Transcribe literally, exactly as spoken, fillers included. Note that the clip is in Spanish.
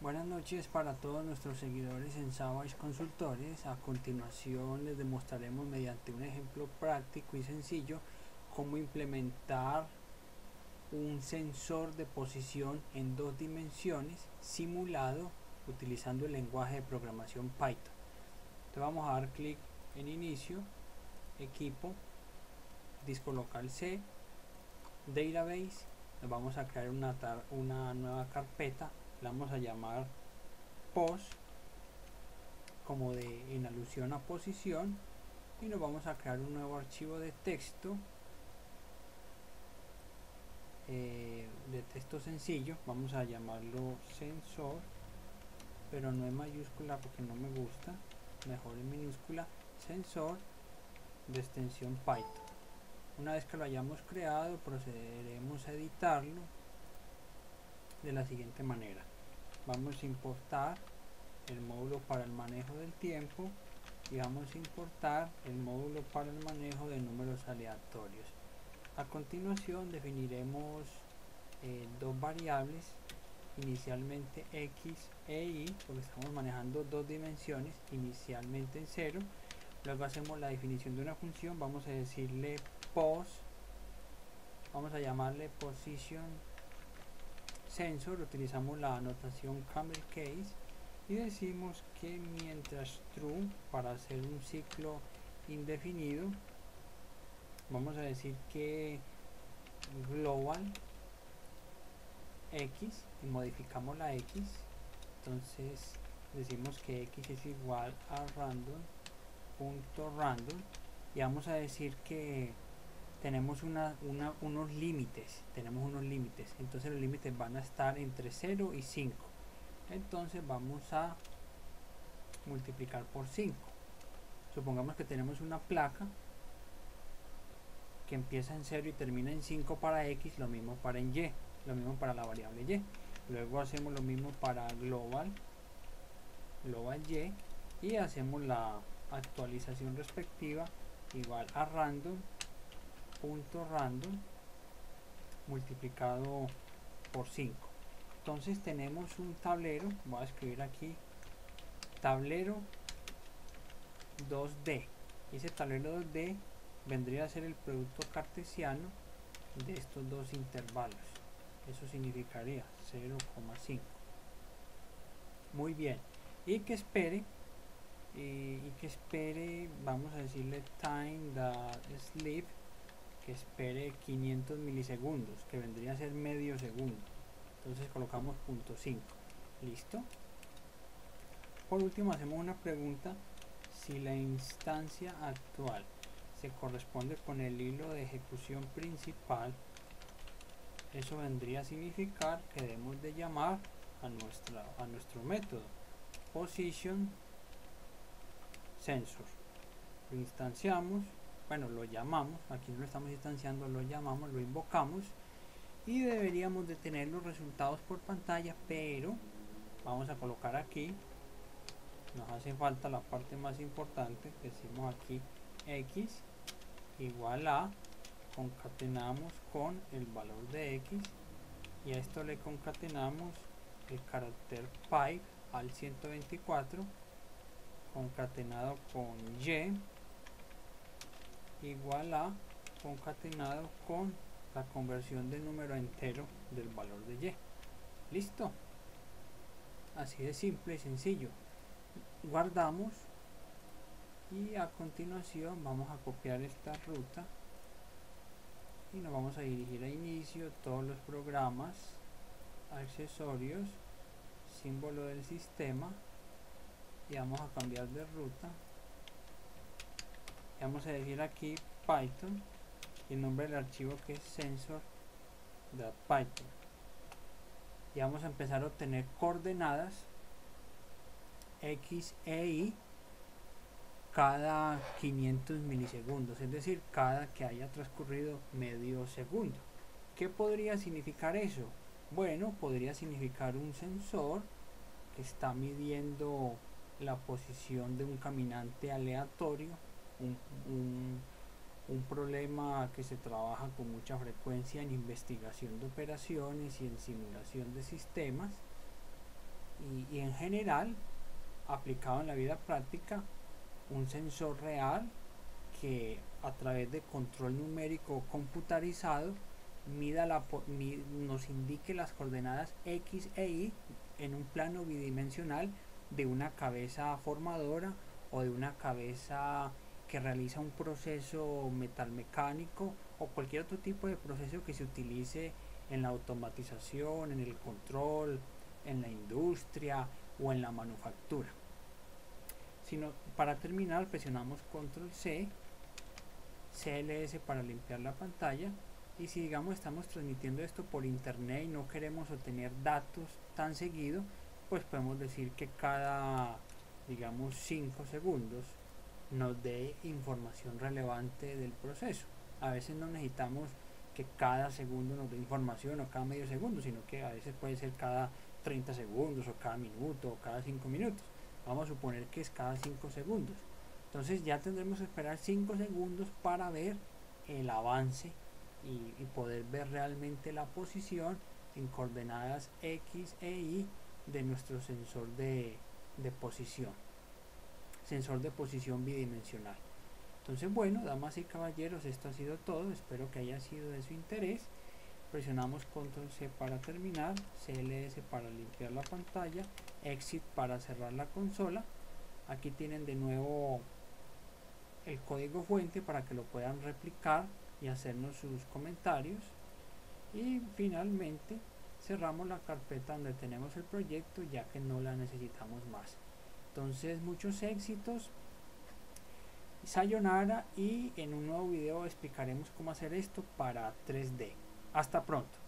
Buenas noches para todos nuestros seguidores en Savage Consultores. A continuación les demostraremos mediante un ejemplo práctico y sencillo cómo implementar un sensor de posición en dos dimensiones simulado utilizando el lenguaje de programación Python. Entonces vamos a dar clic en inicio, equipo, disco local C, database. Nos vamos a crear una, una nueva carpeta, la vamos a llamar pos, como de en alusión a posición, y nos vamos a crear un nuevo archivo de texto eh, de texto sencillo. Vamos a llamarlo sensor, pero no en mayúscula porque no me gusta, mejor en minúscula, sensor de extensión Python. Una vez que lo hayamos creado, procederemos a editarlo de la siguiente manera. Vamos a importar el módulo para el manejo del tiempo y vamos a importar el módulo para el manejo de números aleatorios. A continuación definiremos eh, dos variables, inicialmente x e y, porque estamos manejando dos dimensiones, inicialmente en cero. Luego hacemos la definición de una función, vamos a decirle pos, vamos a llamarle position sensor, utilizamos la anotación camel case y decimos que mientras true, para hacer un ciclo indefinido, vamos a decir que global x, y modificamos la x, entonces decimos que x es igual a random punto random, y vamos a decir que tenemos una, una, unos límites, tenemos unos límites, entonces los límites van a estar entre cero y cinco, entonces vamos a multiplicar por cinco. Supongamos que tenemos una placa que empieza en cero y termina en cinco para x, lo mismo para en y, lo mismo para la variable y. Luego hacemos lo mismo para global, global y, y hacemos la actualización respectiva igual a random punto random multiplicado por cinco. Entonces tenemos un tablero, voy a escribir aquí tablero dos D, y ese tablero dos D vendría a ser el producto cartesiano de estos dos intervalos. Eso significaría cero coma cinco. Muy bien, y que espere y, y que espere, vamos a decirle time that sleep, que espere quinientos milisegundos, que vendría a ser medio segundo. Entonces colocamos punto cinco. Listo. Por último hacemos una pregunta: si la instancia actual se corresponde con el hilo de ejecución principal, eso vendría a significar que debemos de llamar a, nuestra, a nuestro método position sensor. Lo instanciamos, bueno, lo llamamos, aquí no lo estamos instanciando, lo llamamos, lo invocamos, y deberíamos de tener los resultados por pantalla, pero vamos a colocar aquí, nos hace falta la parte más importante, decimos aquí x igual a, concatenamos con el valor de x, y a esto le concatenamos el carácter pipe al ciento veinticuatro concatenado con y igual a, concatenado con la conversión de número entero del valor de y. Listo, así de simple y sencillo. Guardamos y a continuación vamos a copiar esta ruta y nos vamos a dirigir a inicio, todos los programas, accesorios, símbolo del sistema, y vamos a cambiar de ruta y vamos a decir aquí Python y el nombre del archivo que es sensor.python, y vamos a empezar a obtener coordenadas x e y cada quinientos milisegundos, es decir, cada que haya transcurrido medio segundo. ¿Qué podría significar eso? Bueno, podría significar un sensor que está midiendo la posición de un caminante aleatorio, un, un, un problema que se trabaja con mucha frecuencia en investigación de operaciones y en simulación de sistemas. y, y en general, aplicado en la vida práctica, un sensor real que a través de control numérico computarizado mida la, mi, nos indique las coordenadas X e Y en un plano bidimensional de una cabeza formadora o de una cabeza que realiza un proceso metalmecánico o cualquier otro tipo de proceso que se utilice en la automatización, en el control, en la industria o en la manufactura. Sino, para terminar, presionamos control C, C L S para limpiar la pantalla, y si digamos estamos transmitiendo esto por internet y no queremos obtener datos tan seguido, pues podemos decir que cada, digamos, cinco segundos nos dé información relevante del proceso. A veces no necesitamos que cada segundo nos dé información o cada medio segundo, sino que a veces puede ser cada treinta segundos o cada minuto o cada cinco minutos. Vamos a suponer que es cada cinco segundos. Entonces ya tendremos que esperar cinco segundos para ver el avance y, y poder ver realmente la posición en coordenadas X e Y de nuestro sensor de, de posición. Sensor de posición bidimensional. Entonces, bueno, damas y caballeros, esto ha sido todo. Espero que haya sido de su interés. Presionamos control C para terminar, C L S para limpiar la pantalla, Exit para cerrar la consola. Aquí tienen de nuevo el código fuente para que lo puedan replicar y hacernos sus comentarios. Y finalmente cerramos la carpeta donde tenemos el proyecto, ya que no la necesitamos más. Entonces, muchos éxitos, sayonara, y en un nuevo video explicaremos cómo hacer esto para tres D. Hasta pronto.